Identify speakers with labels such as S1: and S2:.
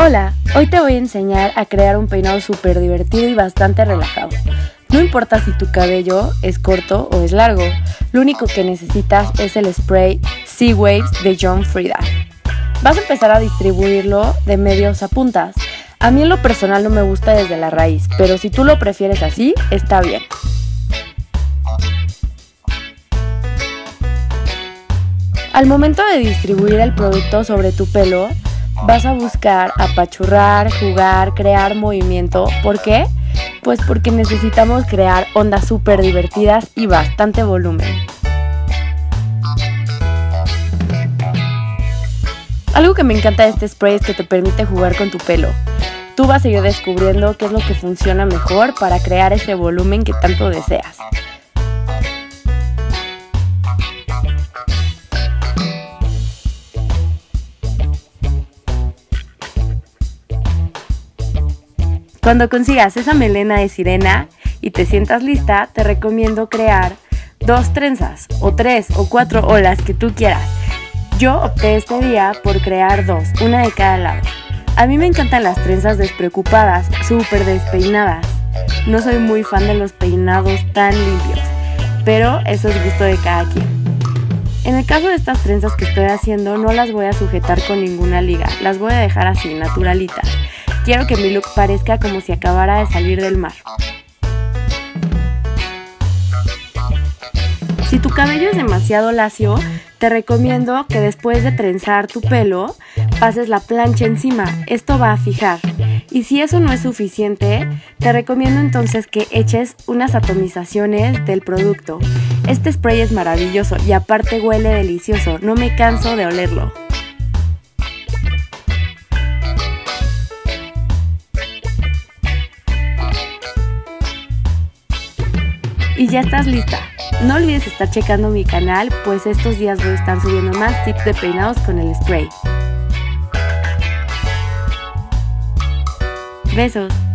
S1: Hola, hoy te voy a enseñar a crear un peinado súper divertido y bastante relajado. No importa si tu cabello es corto o es largo, lo único que necesitas es el spray Sea Waves de John Frieda. Vas a empezar a distribuirlo de medios a puntas. A mí en lo personal no me gusta desde la raíz, pero si tú lo prefieres así, está bien. Al momento de distribuir el producto sobre tu pelo, vas a buscar apachurrar, jugar, crear movimiento. ¿Por qué? Pues porque necesitamos crear ondas súper divertidas y bastante volumen. Algo que me encanta de este spray es que te permite jugar con tu pelo. Tú vas a ir descubriendo qué es lo que funciona mejor para crear ese volumen que tanto deseas. Cuando consigas esa melena de sirena y te sientas lista, te recomiendo crear 2 trenzas, o 3 o 4 o las que tú quieras. Yo opté este día por crear 2, una de cada lado. A mí me encantan las trenzas despreocupadas, súper despeinadas. No soy muy fan de los peinados tan limpios, pero eso es gusto de cada quien. En el caso de estas trenzas que estoy haciendo, no las voy a sujetar con ninguna liga, las voy a dejar así, naturalitas. Quiero que mi look parezca como si acabara de salir del mar. Si tu cabello es demasiado lacio, te recomiendo que después de trenzar tu pelo, pases la plancha encima. Esto va a fijar. Y si eso no es suficiente, te recomiendo entonces que eches unas atomizaciones del producto. Este spray es maravilloso y aparte huele delicioso. No me canso de olerlo. Y ya estás lista. No olvides estar checando mi canal, pues estos días voy a estar subiendo más tips de peinados con el spray. Besos.